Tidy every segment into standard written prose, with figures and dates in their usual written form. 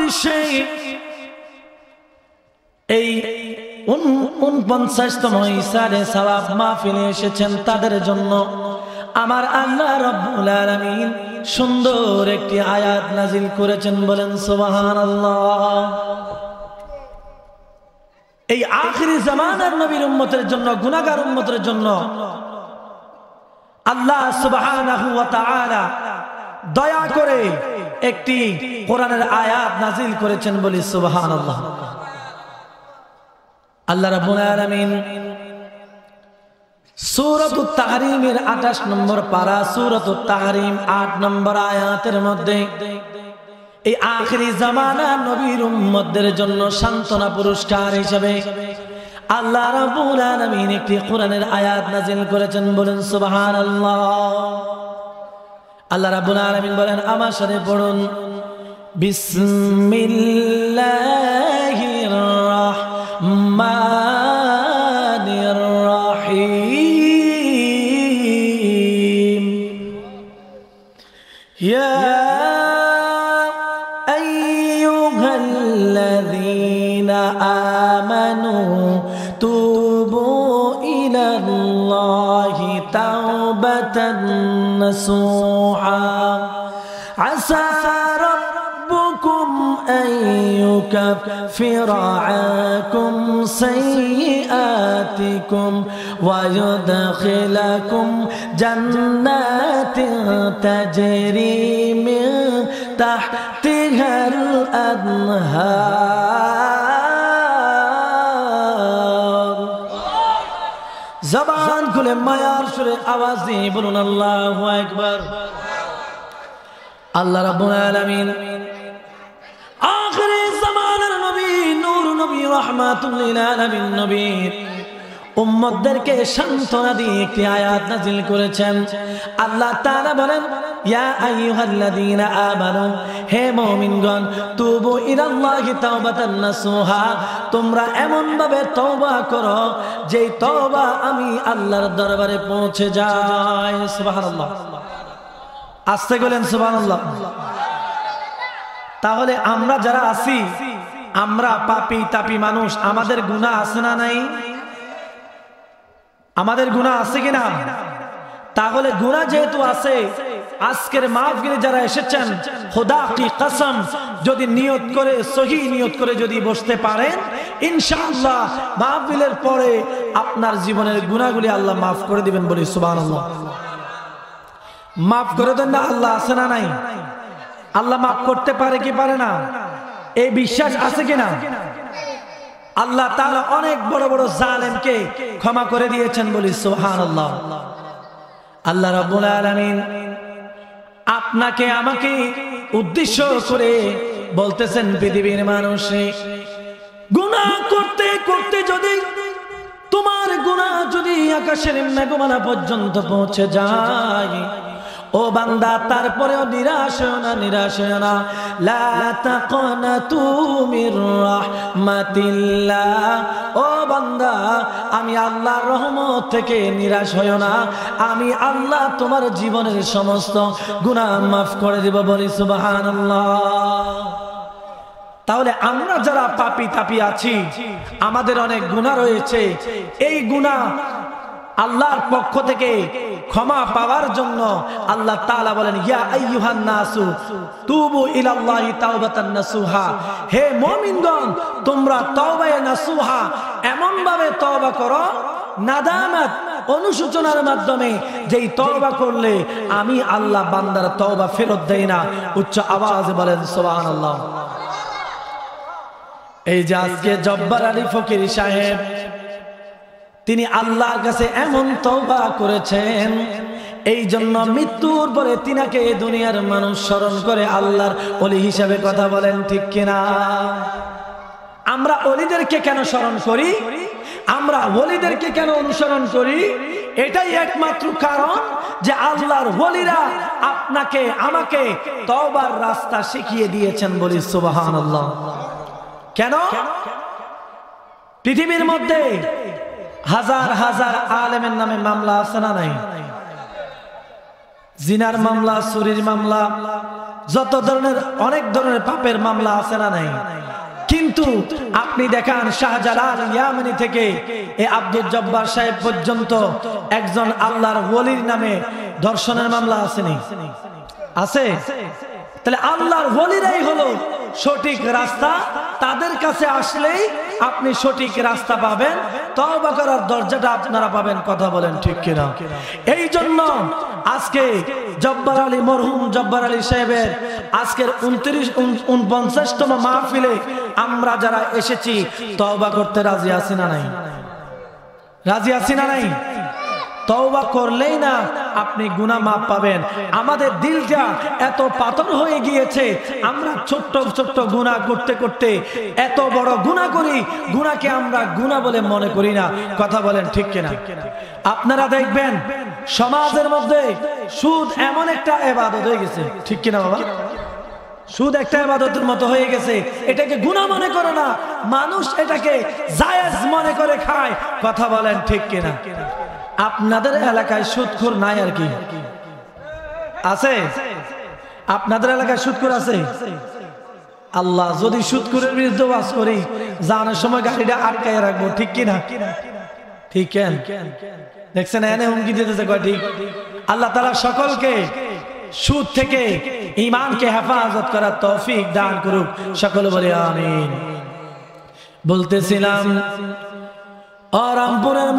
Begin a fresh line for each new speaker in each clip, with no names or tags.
বিশ্বে এই 49তম ইসারে সওয়াব মাহফিলে এসেছেন তাদের জন্য আমার আল্লাহ রাব্বুল আলামিন সুন্দর একটি আয়াত নাজিল করেছেন, বলেন সুবহানাল্লাহ। এই আখিরি জামানার নবীর উম্মতের জন্য, গুনাহগার উম্মতের জন্য আল্লাহ সুবহানাহু ওয়া তাআলা দয়া করে একটি কোরআনের আয়াত নাজিল করেছেন, বলি সুবহানাল্লাহ। আল্লাহ রাব্বুল আলামিন সূরাতুত তাহরীমের 28 নম্বর পারা, সূরাতুত তাহরীম 8 নম্বর আয়াতের মধ্যে এই আখিরি জামানার নবীর উম্মতদের জন্য সান্ত্বনা পুরস্কার হিসেবে আল্লাহ রাব্বুল আলামিন একটি কোরআনের আয়াত নাজিল করেছেন, বলেন সুবহানাল্লাহ। আল্লাহ রাব্বুল আলামিন বলেন, আমার সাথে পড়ুন, বিসমিল্লাহির রাহমানির রাহিম। ইয়া আইয়ুহাল্লাযীনা আমানু তুবু ইলাল্লাহি তাওবাতান নাসুহা আসা রাব্বুকুম আন ইউকাফিরা আনকুম সাইয়্যাতিকুম ওয়া ইউদখিলাকুম জান্নাতিন তাজরি মিন তাহতিহাল আনহার। জবান খুলে মায়ার সুরে আওয়াজ দিয়ে বলুন আল্লাহু আকবার। আল্লাহ রাব্বুল আলামিন আখিরি জামানার নবী, নূর নবী, রাহমাতুল লিল আলামিন নবী উম্মতদেরকে সান্ত্বনা দিয়ে একটি আয়াত নাজিল করেছেন। আল্লাহ তাআলা বলেন, ইয়া আইয়ুহাল্লাযীনা আমানু, হে মুমিনগণ, তুবু ইলাল্লাহি তাওবাতান নাসুহা, তোমরা এমন ভাবে তওবা করো যেই তওবা আমি আল্লাহর দরবারে পৌঁছে যায়। সুবহানাল্লাহ, আস্তে বলেন সুবহানাল্লাহ। তাহলে আমরা যারা আছি, আমরা পাপী তাপী মানুষ, আমাদের গুনাহ আছে না নাই? আমাদের গুনাহ আছে কিনা? তাহলে গুনাহ যেহেতু আছে, আজকের মাহফিলে যারা এসেছেন, খোদা কি কসম, যদি নিয়ত করে, সহি নিয়ত করে যদি বসতে পারেন, ইনশাআল্লাহ মাহফিলের পরে আপনার জীবনের গুনাহগুলি আল্লাহ মাফ করে দিবেন, বলি সুবহানাল্লাহ। মাফ করে দেন না আল্লাহ, আছে না নাই? আল্লাহ মাফ করতে পারে কি পারে না? এই বিশ্বাস আছে কিনা? আল্লাহ তাআলা অনেক বড় বড় জালেমকে ক্ষমা করে দিয়েছেন, বলি সুবহানাল্লাহ। আল্লাহ রাব্বুল আলামিন আপনাকে আমাকে উদ্দেশ্য করে বলতেছেন, পৃথিবীর মানুষে গুনাহ করতে করতে যদি তোমার গুনাহ যদি আকাশের মেঘমালা পর্যন্ত পৌঁছে যায়, ও বান্দা তারপরেও নিরাশ হয়ো না, নিরাশ হয়ো না। লা তাকনাতু মির রাহমাতিল্লাহ, ও বান্দা আমি আল্লাহর রহমত থেকে নিরাশ হয়ো না, আমি আল্লাহ তোমার জীবনের সমস্ত গুনাহ মাফ করে দেব, বলি সুবহানাল্লাহ। তাহলে আমরা যারা পাপী তাপী আছি, আমাদের অনেক গুনাহ রয়েছে, এই গুনাহ আল্লাহর পক্ষ থেকে ক্ষমা পাওয়ার জন্য আল্লাহ তাআলা বলেন, ইয়া আইয়ুহান নাসু তুবু ইলাল্লাহি তাওবাতান নাসুহা, হে মুমিনগণ তোমরা তওবায়ে নাসুহা এমন ভাবে তওবা করো, নাদামাত অনুশোচনার মাধ্যমে, যেই তওবা করলে আমি আল্লাহ বান্দার তওবা ফেরত দেই না। উচ্চ আওয়াজে বলেন সুবহানাল্লাহ। এই যে আজকে জব্বার আলী ফকির সাহেব, তিনি আল্লাহর কাছে এমন তওবা করেছেন, এই জন্য মৃত্যুর পরে তিনাকে দুনিয়ার মানুষ স্মরণ করে আল্লাহর ওলি হিসাবে কথা বলেন, ঠিক কিনা? আমরা ওলিদেরকে কেন স্মরণ করি, আমরা ওলিদেরকে কেন অনুসরণ করি? এটাই একমাত্র কারণ যে আল্লাহর ওলিরা আপনাকে আমাকে তওবার রাস্তা শিখিয়ে দিয়েছেন, বলি সুবহানাল্লাহ। কেন? পৃথিবীর মধ্যে হাজার হাজার আলেমের নামে মামলা আছে না নাই? জিনার মামলা, চুরির মামলা, যত ধরনের অনেক ধরনের পাপের মামলা আছে না নাই? কিন্তু আপনি দেখান শাহজালাল ইয়ামানি থেকে এই আব্দুল জব্বার সাহেব পর্যন্ত একজন আল্লাহর ওলির নামে ধর্ষণের মামলা আসেনি? আছে? তাহলে আল্লাহর ওলিরাই হলো সঠিক রাস্তা, তাদের কাছে আসলেই আপনি সঠিক রাস্তা পাবেন, তওবা করার দরজাটা আপনারা পাবেন। কথা বলেন ঠিক কিনা? এই জন্য আজকে জব্বার আলী, মরহুম জব্বার আলী সাহেবের আজকের 49তম মাহফিলে আমরা যারা এসেছি তওবা করতে রাজি আছি না নাই? রাজি আছি না নাই? তওবা করলেই না আপনি গুনাহ মাফ পাবেন। আমাদের দিলটা এত পাথর হয়ে গিয়েছে, আমরা ছোট্ট ছোট্ট গুনাহ করতে করতে এত বড় গুনাহ করি, গুনাহকে আমরা গুনাহ বলে মনে করি না। কথা বলেন ঠিক কিনা? আপনারা দেখবেন সমাজের মধ্যে সুদ এমন একটা ইবাদত হয়ে গেছে, ঠিক কিনা বাবা? সুদ একটা ইবাদতের মতো হয়ে গেছে, এটাকে গুনাহ মনে করে না, মানুষ এটাকে জায়েজ মনে করে খায়। কথা বলেন ঠিক কিনা? আপনাদের এলাকায় সুদখোর নাই আর কি? আছে? আপনাদের এলাকায় সুদখোর আছে? আল্লাহ, যদি সুদখোরের বিরুদ্ধে ওয়াজ করি, জানার সময় গাড়িটা আটকায় রাখবো, ঠিক কিনা? ঠিক কেন? দেখছেন এনে হুমকি দিতেছে কয় ঠিক। আল্লাহ তাআলা সকলকে সুদ থেকে ঈমানকে হেফাজত করার তৌফিক দান করুক, সকলে বলি আমিন। বলতেছিলাম রামপুরের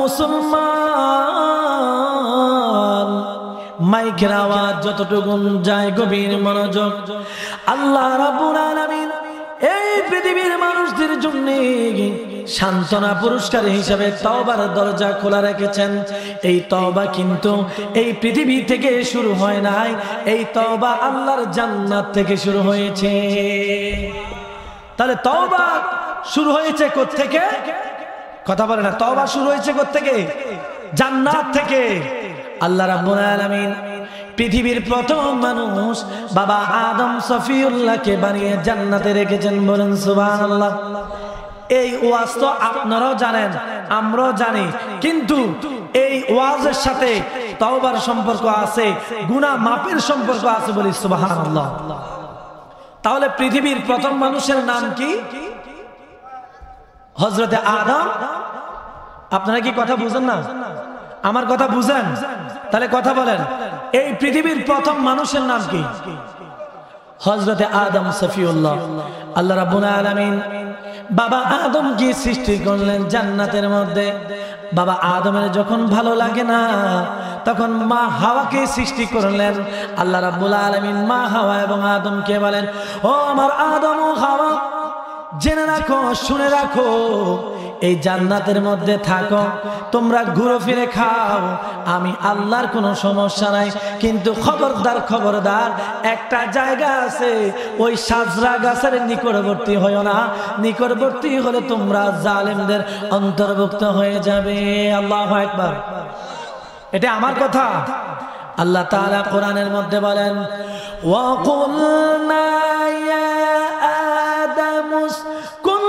মুসলমান, মাইকের আওয়াজ যতটুকু যায় গভীর মনোযোগ। আল্লাহ রাব্বুল আলামিন এই পৃথিবীর মানুষদের জন্য সান্ত্বনা পুরস্কার হিসাবে তওবার দরজা খোলা রেখেছেন। এই তওবা কিন্তু এই পৃথিবী থেকে শুরু হয় নাই, এই তওবা আল্লাহর জান্নাত থেকে শুরু হয়েছে। তাহলে তওবা শুরু হয়েছে কোত্থেকে? কথা বলে না, তওবা শুরু হয়েছে কোত্থেকে? জান্নাত থেকে। আল্লাহ রাব্বুল আলামিন পৃথিবীর প্রথম মানুষ বাবা আদম সফিউল্লাহকে বানিয়ে জান্নাতে রেখেছেন, বলেন সুবহানাল্লাহ। এই ওয়াজ তো আপনারাও জানেন, আমরাও জানি, কিন্তু এই ওয়াজের সাথে তওবার সম্পর্ক আছে, গুনাহ মাফের সম্পর্ক আছে, বলি সুবহানাল্লাহ। তাহলে পৃথিবীর প্রথম মানুষের নাম কি? হযরতে আদম। আপনারা কি কথা বুঝেন না? আমার কথা বুঝেন? তাহলে কথা বলেন, এই পৃথিবীর প্রথম মানুষের নাম কি? হযরতে আদম সফিউল্লাহ। আল্লাহ রাব্বুল আলামিন বাবা আদমকে সৃষ্টি করলেন জান্নাতের মধ্যে। বাবা আদমের যখন ভালো লাগে না, তখন মা হাওয়াকে সৃষ্টি করলেন। আল্লাহ রাব্বুল আলামিন মা হাওয়া এবং আদমকে বলেন, ও আমার আদম ও হাওয়া, জেনে রাখো, শুনে রাখো, এই জান্নাতের মধ্যে থাকো, তোমরা ঘুরে ফিরে খাও, আমি আল্লাহর কোনো সমস্যা নাই। কিন্তু খবরদার খবরদার, একটা জায়গা আছে, ওই সাজরা গাছের নিকটবর্তী হয়ো না, নিকটবর্তী হলে তোমরা জালেমদের অন্তর্ভুক্ত হয়ে যাবে। আল্লাহু আকবার। এটা আমার কথা। আল্লাহ তাআলা কোরআনের মধ্যে বলেন, ওয়া কুলনা ইয়া আদামুস কুন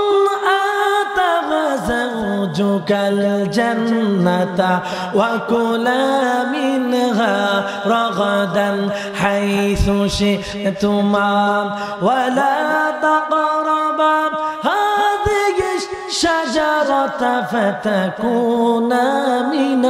زوجك الجنة وكلا منها رغدا حيث شئتما ولا تقربا هذه الشجرة فتكونا من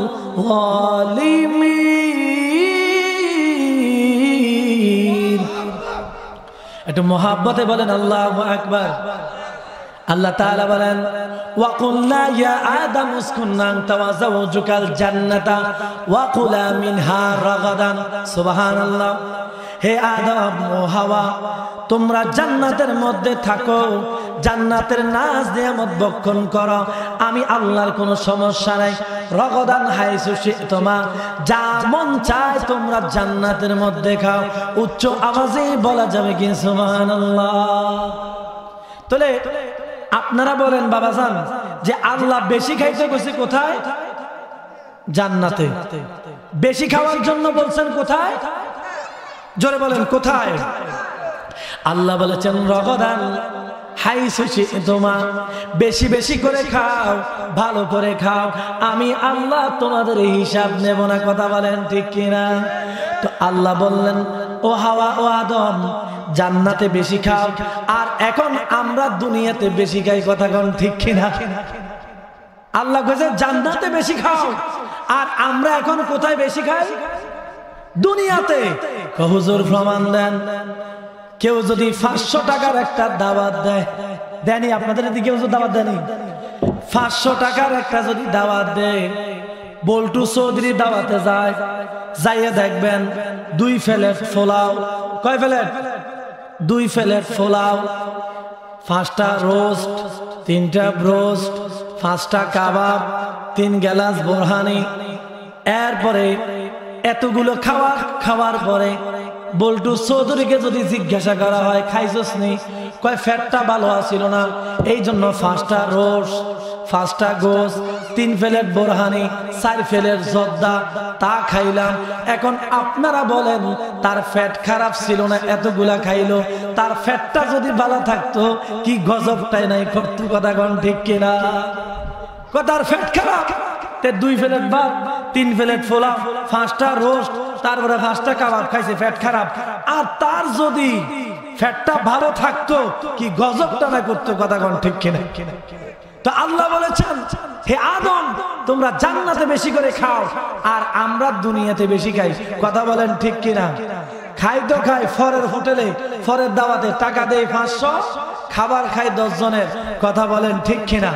الظالمين। একটু মোহাব্বতে বলেন আল্লাহু আকবার। আল্লাহ তাআলা বলেন, ওয়া কুলনা ইয়া আদাম উসকুন আনতা ওয়া যাওজুকাল জান্নাতা ওয়া কুলা মিনহা রাগাদান। সুবহানাল্লাহ। হে আদম ও হাওয়া, তোমরা জান্নাতের মধ্যে থাকো, জান্নাতের নাজ নিয়ামত ভক্ষণ করো, আমি আল্লাহর কোনো সমস্যা নাই। রগদান হাইসু শি'তুমা, যা মন চায় তোমরা জান্নাতের মধ্যে খাও। উচ্চ আওয়াজে বলা যাবে কি সুবহানাল্লাহ। তাহলে আপনারা বলেন বাবাজান, যে আল্লাহ বেশি খাইতে বলছে কোথায়? জান্নাতে। বেশি খাওয়ার জন্য বলছেন কোথায়? জোরে বলেন কোথায়? আল্লাহ বলেছেন রগদান হাইসু শি'তুমা, বেশি বেশি করে খাও, ভালো করে খাও, আমি আল্লাহ তোমাদের হিসাব নেব না। কথা বলেন ঠিক কিনা? তো আল্লাহ বললেন ও হাওয়া ও আদম জান্নাতে বেশি খাও, আর এখন আমরা দুনিয়াতে বেশি খাই। কথা কোন ঠিক কিনা? আল্লাহ কইছে জান্নাতে বেশি খাও, আর আমরা এখন কোথায় বেশি খাই? দুনিয়াতে। হুজুর প্রমাণ দেন। কেউ যদি 500 টাকার একটা দাওয়াত দেয়, দেনি আপনাদের এদিকে কেউ দাওয়াত দেয়নি? 500 টাকার একটা যদি দাওয়াত দেয়, বল্টু চৌধুরী দাওয়াতে যায়, যাইয়ে দেখবেন 2 প্লেট পোলাও। কয় প্লেট? 2 প্লেট পোলাও, 5টা রোস্ট, 3টা ব্রোস্ট, 5টা কাবাব, 3 গ্লাস বোরহানি। এরপরে এতগুলো খাওয়ার পরে বল্টু চৌধুরীকে যদি জিজ্ঞাসা করা হয় খাইছস নি? কয় ফ্যাটটা ভালো আছিল না, এই জন্য 5টা রোস্ট, 5টা গোস্ত, 3 প্লেট বোরহানি, 4 প্লেট জর্দা তা খাইলাম। এখন আপনারা বলেন তার ফ্যাট খারাপ ছিল না, এতগুলা খাইলো, তার ফ্যাটটা যদি ভালো থাকতো কি গজবটাই নাই করতো? কথা কোন ঠিক কিনা? তার ফ্যাট খারাপ, 2 প্লেট ভাত, 3 প্লেট পোলাও, 5টা রোস্ট, তারপরে 5টা কাবাব খাইছে, ফ্যাট খারাপ। আর তার যদি ফ্যাটটা ভালো থাকতো কি গজবটা না করতো? কথা কোন ঠিক কিনা? তো আল্লাহ বলেছেন হে আদম তোমরা জান্নাতে বেশি করে খাও, আর আমরা দুনিয়াতে বেশি খাই। কথা বলেন ঠিক কিনা? খাই তো খাই, ফরের হোটেলে ফরের দাওয়াতে টাকা দেয় 500, খাবার খাই 10 জনের। কথা বলেন ঠিক কিনা?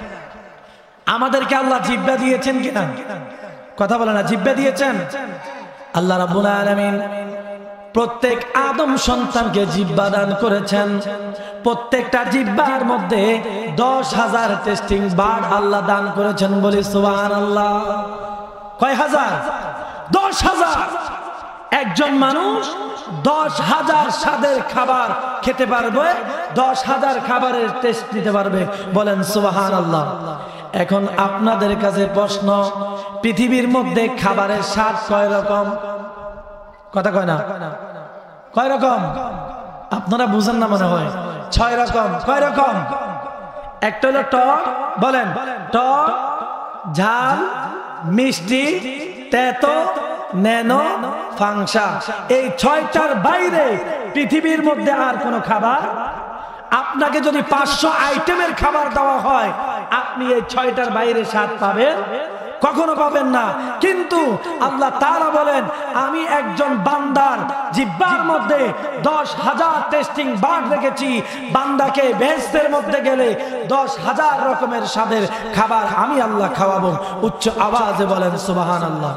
আমাদেরকে আল্লাহ জিহ্বা দিয়েছেন কিনা? কথা বলে না, জিহ্বা দিয়েছেন। আল্লাহ রাব্বুল আলামিন প্রত্যেক আদম সন্তানকে জিহ্বা দান করেছেন। প্রত্যেকটা জিহ্বার মধ্যে 10,000 টেস্টিং বার্ড আল্লাহ দান করেছেন। বলি সুবহানাল্লাহ। কয় হাজার? 10,000। একজন মানুষ 10,000 স্বাদের খাবার খেতে পারবে, 10,000 খাবারের টেস্ট নিতে পারবে। বলেন সুবহানাল্লাহ। এখন আপনাদের কাছে প্রশ্ন, পৃথিবীর মধ্যে খাবারের স্বাদ কয় রকম? কথা কয় না? কয় রকম? আপনারা বুঝেন না মনে হয়। 6 রকম। কয় রকম? একটা হলো টক, বলেন টক, ঝাল, মিষ্টি, তেতো, নেনো, ফাংশা। এই 6টার বাইরে পৃথিবীর মধ্যে আর কোনো খাবার, আপনাকে যদি 500 আইটেমের খাবার দেওয়া হয়, আপনি এই 6টার বাইরে স্বাদ পাবেন? কখনো পাবেন না। কিন্তু আল্লাহ তাআলা বলেন আমি একজন বান্দার জিহ্বার মধ্যে 10,000 টেস্টিং বার্ড রেখেছি। বান্দাকে বেহেশতের মধ্যে গেলে 10,000 রকমের স্বাদের খাবার আমি আল্লাহ খাওয়াবো। উচ্চ আওয়াজে বলেন সুবহানাল্লাহ।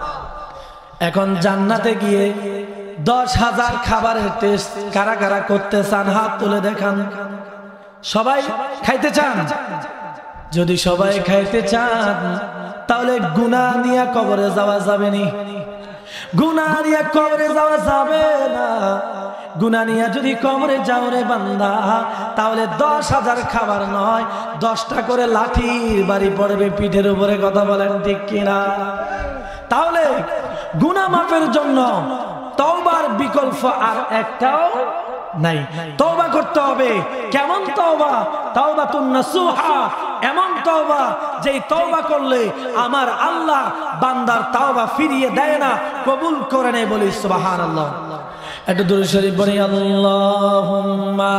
এখন জান্নাতে গিয়ে 10,000 খাবারের টেস্ট কারা কারা করতে চান? হাত তুলে দেখান। সবাই খাইতে চান? যদি সবাই খাইতে চান তাহলে গুনাহ নিয়ে কবরে যাওয়া যাবে না। গুনাহ নিয়ে কবরে যাওয়া যাবে না। গুনাহ নিয়ে যদি কবরে যাও রে বান্দা, তাহলে 10,000 খাবার নয়, 10টা করে লাঠির বাড়ি পড়বে পিঠের উপরে। কথা বলেন ঠিক কিনা? তাহলে গুনাহ মাফের জন্য তওবার বিকল্প আর একটাও নাই। তওবা করতে হবে। কেমন তওবা? তাওবাতুন নাসুহা। এমন তওবা যেই তওবা করলে আমার আল্লাহ বান্দার তওবা ফিরিয়ে দেয় না, কবুল করে নেয়। বলি সুবহানাল্লাহ। একটু দুরূদ শরীফ পড়ি। আল্লাহুম্মা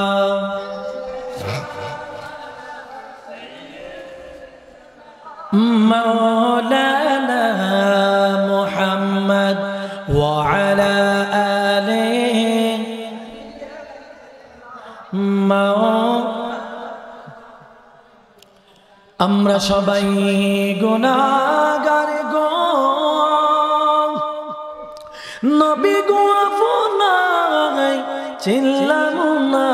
মাওলানা মুহাম্মদ ওয়া আলা আলিহি আমরা সবাই গুনাহগার গো, নবী গো আপনাকে চিনলাম না।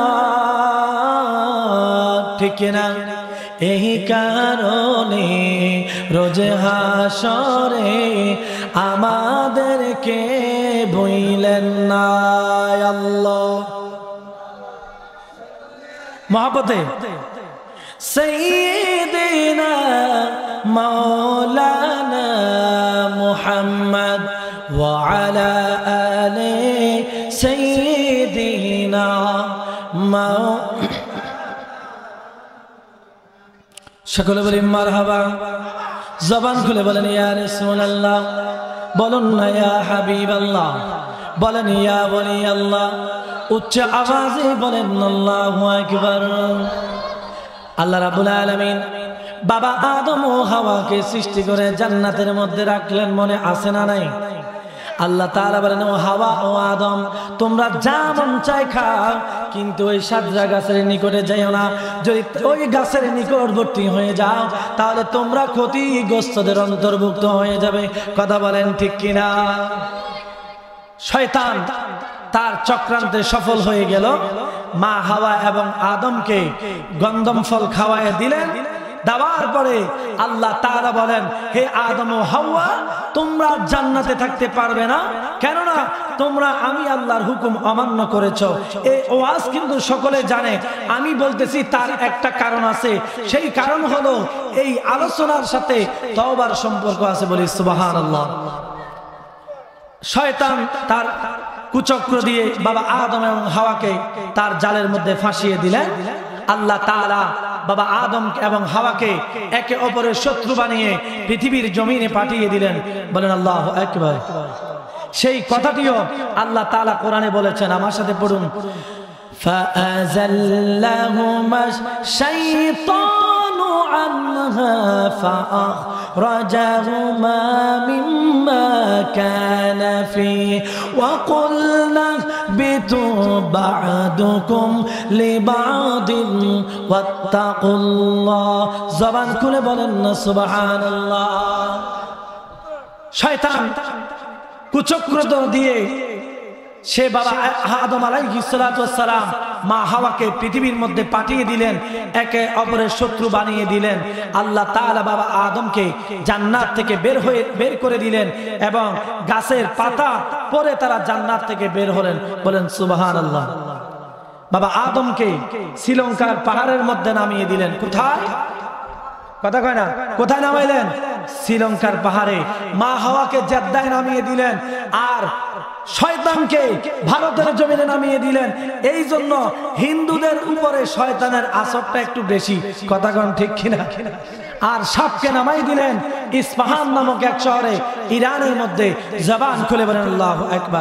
ঠিক না? এই কারণে রোজ হাসরে আমাদেরকে বইলেন না। আল্লাহ মহব্বতে সাইয়্যিদিনা মাওলানা মুহাম্মদ ওয়া আলা আলি সাইয়্যিদিনা সকলে বলি মারহাবা। জবান খুলে বলেন ইয়া রাসূলুল্লাহ, বলুন না ইয়া হাবিবাল্লাহ, বলেন ইয়া ওয়ালি আল্লাহ, উচ্চ আওয়াজে বলেন আল্লাহু আকবার। আল্লাহ রাব্বুল আলামিন বাবা আদম ও হাওয়াকে সৃষ্টি করে জান্নাতের মধ্যে রাখলেন, মনে আছে না নাই? আল্লাহ তাআলা বলেন ও হাওয়া ও আদম, তোমরা যা মন চায় খাও, কিন্তু ওই সাজরা গাছের নিকটে যাইও না। যদি ওই গাছের নিকটবর্তী হয়ে যাও তাহলে তোমরা ক্ষতিগ্রস্তদের অন্তর্ভুক্ত হয়ে যাবে। কথা বলেন ঠিক কিনা? শয়তান তার চক্রান্তে সফল হয়ে গেল। মা হাওয়া এবং আদমকে গন্ধম ফল খাওয়ায় দিলেন। দেওয়ার পরে আল্লাহ তাআলা বলেন হে আদম ও হাওয়া, তোমরা জান্নাতে থাকতে পারবে না, কেননা তোমরা আমি আল্লাহর হুকুম অমান্য করেছো। এই ওয়াজ কিন্তু সকলে জানে, আমি বলতেছি তার একটা কারণ আছে। সেই কারণ হলো এই আলোচনার সাথে তওবার সম্পর্ক আছে। বলি সুবহানাল্লাহ। শয়তান তার কুচক্র দিয়ে বাবা আদম এবং হাওয়াকে তার জালের মধ্যে ফাঁসিয়ে দিলেন। আল্লাহ তাআলা বাবা আদম এবং হাওয়াকে একে অপরের শত্রু বানিয়ে পৃথিবীর জমিনে পাঠিয়ে দিলেন। বলেন আল্লাহু আকবার। সেই কথাটিও আল্লাহ তাআলা কোরআনে বলেছেন, আমার সাথে পড়ুন। فأزلهما الشيطان عنها فأخرجهما مما كان فيه وقلنا اهبطوا بعضكم لبعض واتقوا الله। জবান খুলে বলেন না সুবহানাল্লাহ। শয়তান কুচক্র দিয়ে সে বাবা আদম আলাইহিস সালাতু ওয়াস সালাম মা হাওয়াকে পৃথিবীর মধ্যে পাঠিয়ে দিলেন, একে অপরের শত্রু বানিয়ে দিলেন। আল্লাহ তাআলা বাবা আদমকে জান্নাত থেকে বের করে দিলেন এবং গাছের পাতা পরে তারা জান্নাত থেকে বের হলেন। বলেন সুবহানাল্লাহ। বাবা আদমকে শ্রীলঙ্কার পাহাড়ের মধ্যে নামিয়ে দিলেন। কোথায়? কথা কয় না, কোথায় নামাইলেন? শ্রীলঙ্কার পাহাড়ে। মা হাওয়াকে জেদ্দায় নামিয়ে দিলেন আর শয়তানকে ভারতের জমিনে নামিয়ে দিলেন। এই জন্য হিন্দুদের উপরে শয়তানের আসরটা একটু বেশি। কথা কন ঠিক কিনা? আর সাপকে নামাই দিলেন ইস্পাহান নামক এক শহরে ইরানের মধ্যে। জবান খুলে বলেন আল্লাহু আকবার।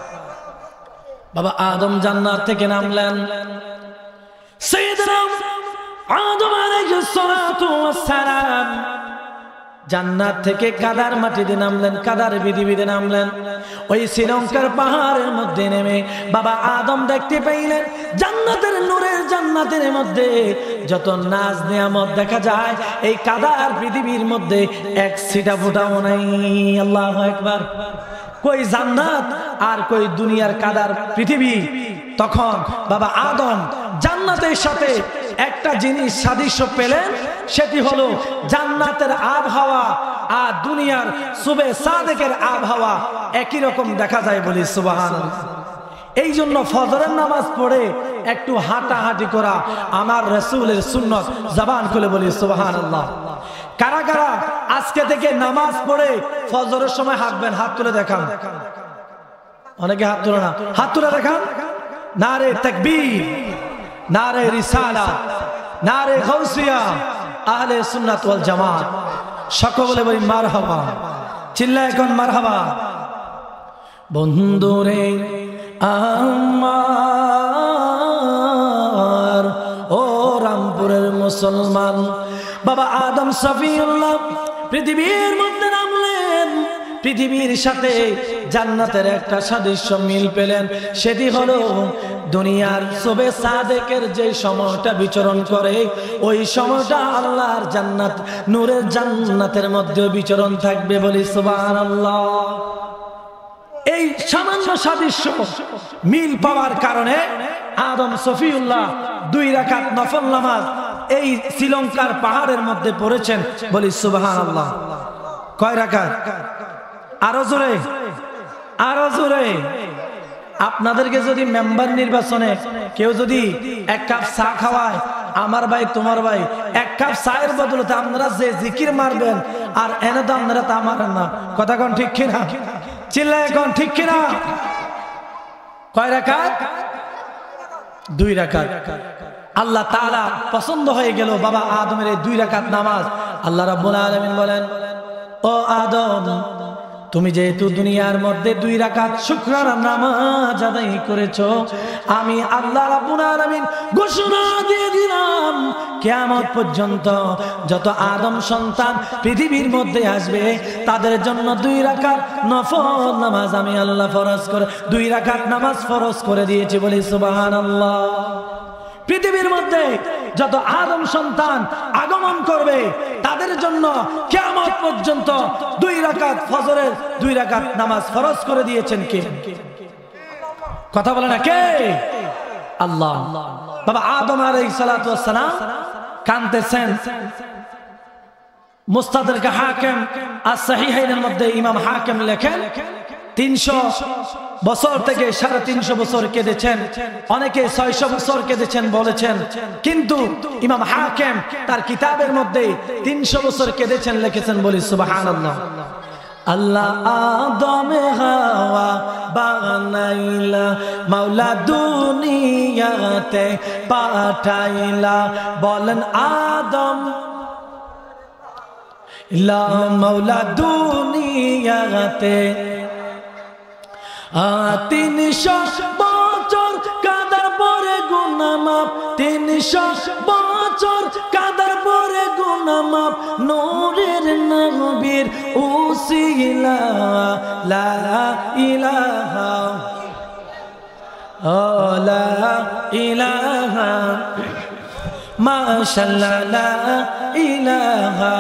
বাবা আদম জান্নাত থেকে নামলেন। সাইয়েদনা আদম আলাইহিস সালাতু ওয়াস সালাম জান্নাত থেকে কাদার মাটিতে নামলেন, কাদার পৃথিবীতে নামলেন। ওই শ্রীলঙ্কার পাহাড়ের মধ্যে নেমে বাবা আদম দেখতে পাইলেন জান্নাতের নূরের জান্নাতের মধ্যে যত নাজ নিয়ামত দেখা যায়, এই কাদার পৃথিবীর মধ্যে এক ছিটা ফোঁটাও নাই। আল্লাহু আকবার। কই জান্নাত আর কই দুনিয়ার কাদার পৃথিবী। তখন বাবা আদম জান্নাতের সাথে একটা জিনিস সাদৃশ্য পেলেন, সেটি হলো জান্নাতের আবহাওয়া আর দুনিয়ার সুবে সাদেকের আবহাওয়া একই রকম দেখা যায়। বলি সুবহানাল্লাহ। এই জন্য ফজরের নামাজ পড়ে একটু হাঁটাহাঁটি করা আমার রাসূলের সুন্নাত। জবান খুলে বলি সুবহানাল্লাহ। কারা কারা আজকে থেকে নামাজ পড়ে ফজরের সময় হাঁটবেন? হাত তুলে দেখান। অনেকে হাত তুলে না, হাত তুলে দেখান। নারে তাকবীর, নারে রিসালাত, নারে গাউসিয়া, আহলে সুন্নাত ওয়াল জামাত। সকলে বলি মারহাবা। চিল্লায় এখন মারহাবা। বন্ধুরে আমার ও রামপুরের মুসলমান, বাবা আদম সফিউল্লাহ পৃথিবীর মধ্যে নামলেন। পৃথিবীর সাথে জান্নাতের একটা সাদৃশ্য মিল পেলেন, সেটি হলো দুনিয়ার সুবে সাদেকের যে সময়টা বিচরণ করে, ওই সময়টা আল্লাহর জান্নাত নূরের জান্নাতের মধ্যে বিচরণ থাকবে। বলি সুবহানাল্লাহ। এই সামান্য সাদৃশ্য মিল পাওয়ার কারণে আদম সফিউল্লাহ 2 রাকাত নফল নামাজ এই শ্রীলঙ্কার পাহাড়ের মধ্যে পড়েছেন। বলি সুবহানাল্লাহ। কয় রাকাত? আরো জোরে, আরো জোরে। আপনাদেরকে যদি মেম্বার নির্বাচনে কেউ যদি 1 কাপ চা খাওয়ায়, আমার ভাই তোমার ভাই, 1 কাপ চায়ের বদলতে আপনারা যে জিকির মারবেন আর এনে তো আপনারা তা মারেন না। কথা কোন ঠিক কিনা? চিল্লায় কোন ঠিক কিনা? কয় রাকাত? 2 রাকাত। আল্লাহ তাআলা পছন্দ হয়ে গেল বাবা আদমের এই 2 রাকাত নামাজ। আল্লাহ রাব্বুল আলামিন বলেন, ও আদম তুমি যেহেতু দুনিয়ার মধ্যে 2 রাকাত শুকরানা নামাজ আদায় করেছো, আমি আল্লাহ রাব্বুল আলামিন ঘোষণা দিয়ে দিলাম কিয়ামত পর্যন্ত যত আদম সন্তান পৃথিবীর মধ্যে আসবে তাদের জন্য 2 রাকাত নফল নামাজ আমি আল্লাহ ফরজ করে 2 রাকাত নামাজ ফরজ করে দিয়েছি। বলি সুবহানাল্লাহ। পৃথিবীর মধ্যে যত আদম সন্তান আগমন করবে তাদের জন্য কিয়ামত পর্যন্ত 2 রাকাত ফজরের 2 রাকাত নামাজ ফরজ করে দিয়েছেন কে? কথা বলে না কে? আল্লাহ। বাবা আদম আলাইহিস সালাতু ওয়াস সালাম কাঁদতেছেন। মুস্তাদরাক হাকিম as-সাহিহাইনের মধ্যে ইমাম হাকিম লেখেন 300 বছর থেকে 350 বছর কেঁদেছেন, অনেকে 600 বছর কেঁদেছেন বলেছেন, কিন্তু ইমাম হাকিম তার কিতাবের মধ্যে 300 বছর কেঁদেছেন লিখেছেন। বলি সুবহানাল্লাহ। আল্লাহ আদম হাওয়া বানাইলা, মাওলা দুনিয়াতে পাঠাইলা, বলেন আদম লা মাওলা দুনিয়াতে 300 বছর কাদার পরে গুনাহ মাফ, 300 বছর কাদার পরে গুনাহ মাফ, নূরের নবীর উসিলা লা ইলাহা লা ইলাহা মাশাআল্লাহ লা ইলাহা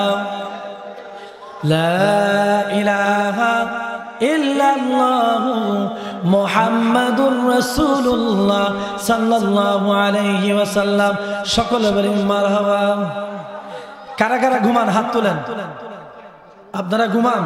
লা ইলাহা ইল্লাল্লাহু মুহাম্মাদুর রাসূলুল্লাহ সাল্লাল্লাহু আলাইহি ওয়াসাল্লাম। সকলে বলেন মারহাবা। কারা কারা ঘুমান হাত তোলেন। আপনারা ঘুমান?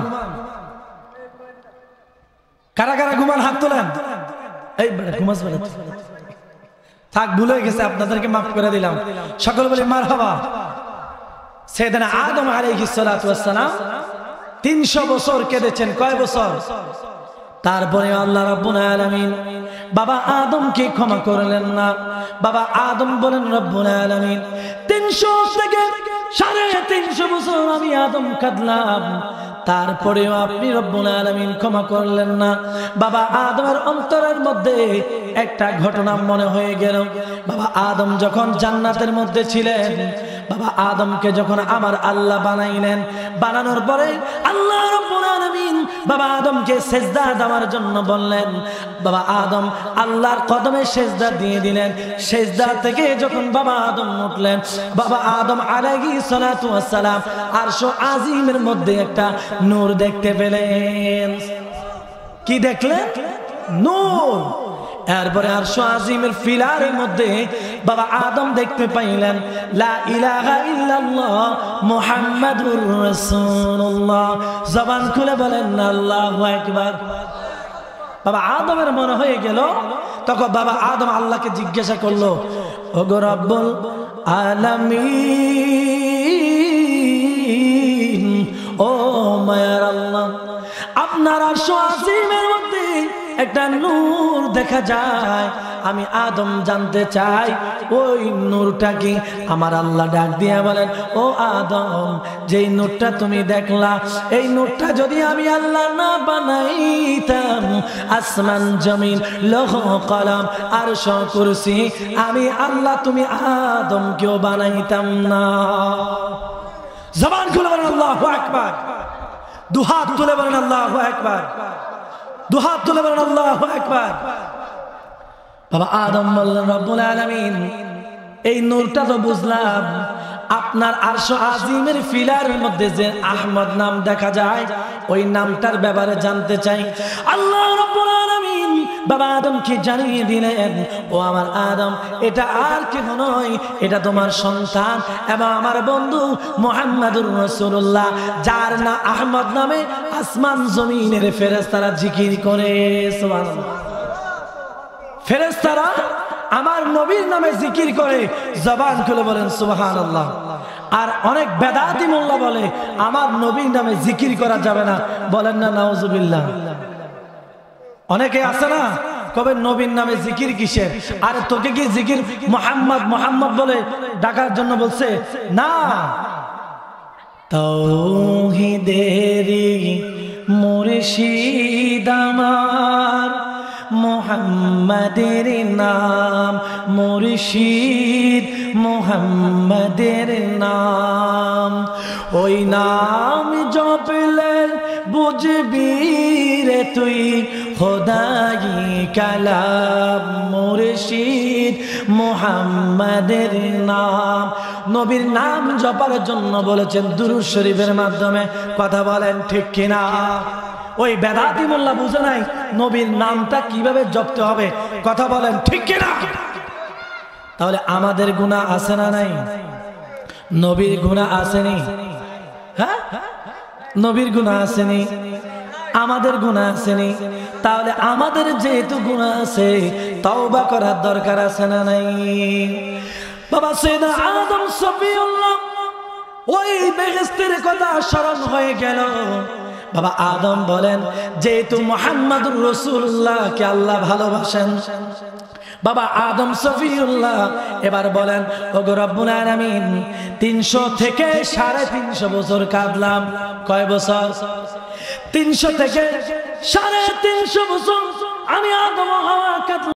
কারা কারা ঘুমান হাত তোলেন। এই ঘুমাস বেড়া থাক, ভুলে গেছে, আপনাদেরকে মাফ করে দিলাম। সকলে বলেন মারহাবা। সাইয়েদনা আদম আলাইহিস সালাতু ওয়াস সালাম 300 বছর কেঁদেছেন। কয় বছর? তারপরে আল্লাহ রাব্বুল আলামিন বাবা আদমকে ক্ষমা করলেন না। বাবা আদম বলেন রব্বুল আলামিন 300 থেকে 350 বছর আমি আদম কাঁদলাম, তারপরেও আপনি রব্বুল আলামিন ক্ষমা করলেন না। বাবা আদমের অন্তরের মধ্যে একটা ঘটনা মনে হয়ে গেল। বাবা আদম যখন জান্নাতের মধ্যে ছিলেন, বাবা আদমকে যখন আমার আল্লাহ বানাইলেন, বানানোর পরে আল্লাহ রাব্বুল আলামিন বাবা আদমকে সেজদা দেওয়ার জন্য বললেন। বাবা আদম আল্লাহর কদমে সেজদা দিয়ে দিলেন। সেজদা থেকে যখন বাবা আদম উঠলেন, বাবা আদম আলাইহিস সালাতু ওয়াস সালাম আরশ আজিমের মধ্যে একটা নূর দেখতে পেলেন। কি দেখলেন? নূর। এরপরে আরশ আজিমের ফিলারের মধ্যে বাবা আদম দেখতে পাইলেন লা ইলাহা ইল্লাল্লাহ মুহাম্মাদুর রাসূলুল্লাহ। জবান খুলে বলেন আল্লাহু আকবার। বাবা আদমের মনে হয়ে গেল, তখন বাবা আদম আল্লাহকে জিজ্ঞাসা করলো, ওগো রব্বুল আলামিন, ও মায়ার আল্লাহ, আপনার আরশ আজিমের মধ্যে একটা নূর দেখা যায়, আমি আদম জানতে চাই ওই নূরটা কি? আমার আল্লাহ ডাক দিয়ে বলেন, ও আদম, যেই নূরটা তুমি দেখলা, এই নূরটা যদি আমি আল্লাহ না বানাইতাম, আসমান জমিন লৌহ কলম আরশ কুরসি আমি আল্লাহ তুমি আদমকেও বানাইতাম না। জবান খুলে বলেন আল্লাহু আকবার। দুহাত তুলে বলেন আল্লাহু আকবার। দুহাত তুলে বলেন আল্লাহু আকবার। বাবা আদম বললেন রব্বুল আলামিন, এই নূরটা তো বুঝলাম, আপনার আরশ আজিমের ফিলারের মধ্যে যে আহমদ নাম দেখা যায়, ওই নামটার ব্যাপারে জানতে চাই। আল্লাহ রাব্বুল আলামিন বাবা আদমকে জানিয়ে দিলেন, ও আমার আদম, এটা আর কেউ নয়, এটা তোমার সন্তান এবং আমার বন্ধু মুহাম্মাদুর রাসূলুল্লাহ, যার না আহমদ নামে আসমান জমিনের ফেরেশতারা জিকির করে। সুবহানাল্লাহ। ফেরেশতারা আমার নবীর নামে জিকির করে। জবান খুলে বলেন সুবহানাল্লাহ। আর অনেক বেদাতি মোল্লা বলে আমার নবীর নামে জিকির করা যাবে না, বলেন না নাউজুবিল্লাহ। অনেকে আছে না, কবে নবীর নামে জিকির কিসের? আরে তোকে কি জিকির মুহাম্মদ মুহাম্মদ বলে ডাকার জন্য বলছে? না, তাওহীদেরই মুর্শিদ আমার মুহাম্মাদের নাম, মুর্শিদ মুহাম্মাদের নাম। ওই নাম জপলে বুঝবি রে তুই খোদাই কালাম, মুর্শিদ মুহাম্মাদের নাম। নবীর নাম জপার জন্য বলেছেন দুরূদ শরীফের মাধ্যমে। কথা বলেন ঠিক কিনা? ওই বেদাতি মোল্লা বুঝে নাই নবীর নামটা কিভাবে জপতে হবে। কথা বলেন ঠিক কিনা? তাহলে আমাদের গুনাহ আছে না নাই? নবীর গুনাহ আসেনি? হ্যাঁ, নবীর গুনাহ আসেনি, আমাদের গুনাহ আসেনি। তাহলে আমাদের যেহেতু গুনাহ আছে তওবা করার দরকার আছে না নাই? বাবা সাইয়েদনা আদম সফিউল্লাহ ওই বেহেশতের কথা স্মরণ হয়ে গেল। বাবা আদম বলেন যেহেতু মুহাম্মদুর রাসূলুল্লাহকে আল্লাহ ভালোবাসেন, বাবা আদম সফিউল্লাহ এবার বলেন ওগো রব্বুল আলামিন 300 থেকে 350 বছর কাঁদলাম। কয় বছর? 300 থেকে 350 বছর আমি আদম ও হাওয়া কাঁদলাম।